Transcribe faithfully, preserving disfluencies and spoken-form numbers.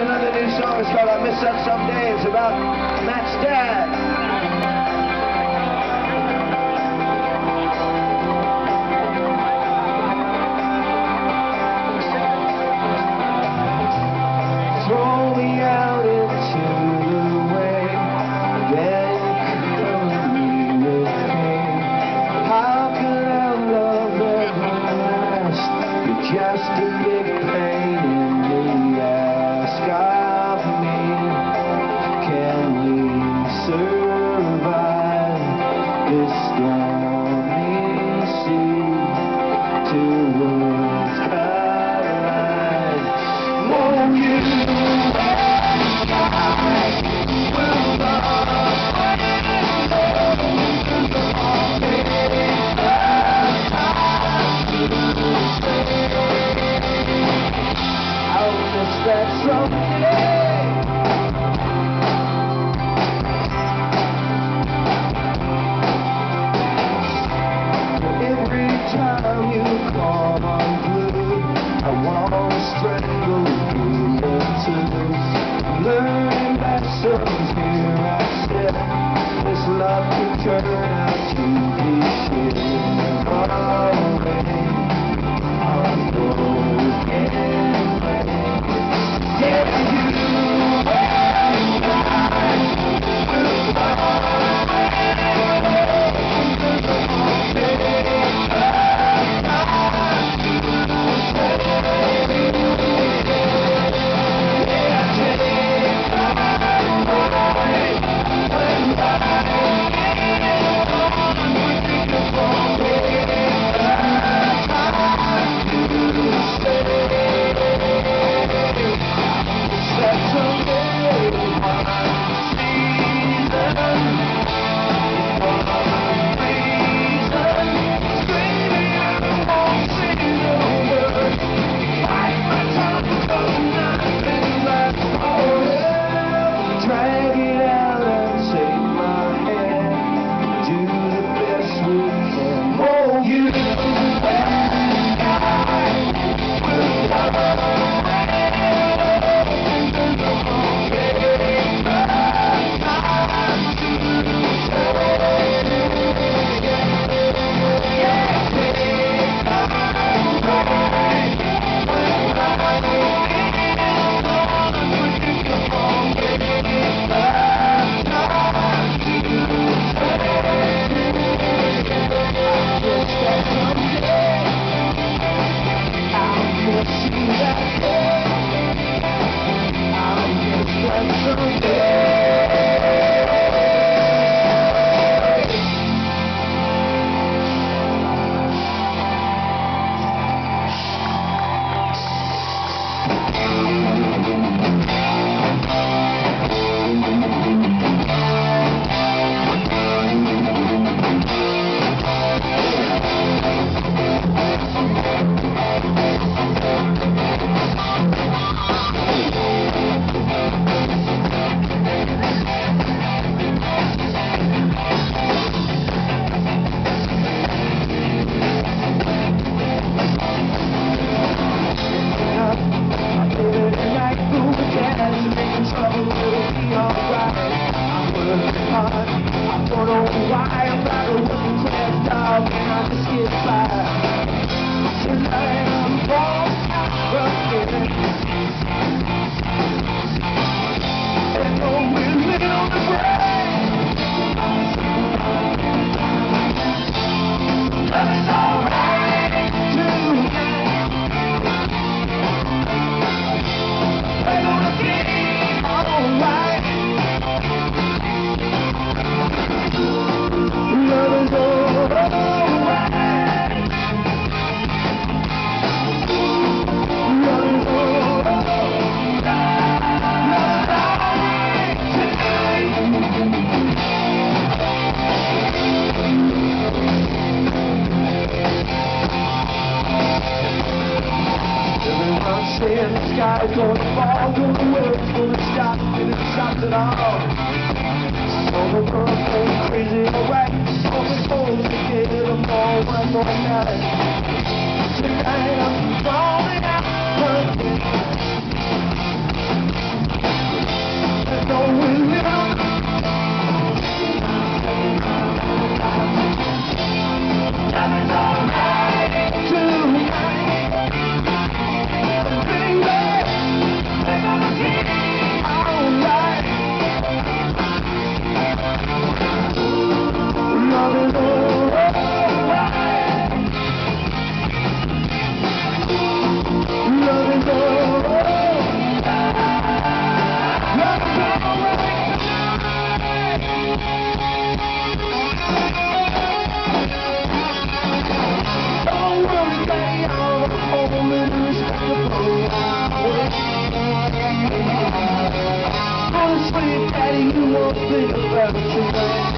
another new song. It's called I Miss Us Someday. It's about Matt's dad. Just a big pain in the ass of me. Can we survive this stormy sea? Two worlds collide. Won't you and I will love? That someday every time you call I'm blue, I want to strangle you into learning lessons here. I said this love can turn out to be shit already. I'm broken. I don't know why I'm not a working class dog and I just get by. Tonight I'm falling out again. And oh, we're living on the ground. But it's alright tonight. We're gonna be alright. Love is alright. Love is alright. Tonight. Everyone's saying the sky's gonna fall, the world's gonna stop, and it stops at all. All the world goes crazy, alright. All the souls together, more one more night. Tonight I'm falling out. one thing about you, man.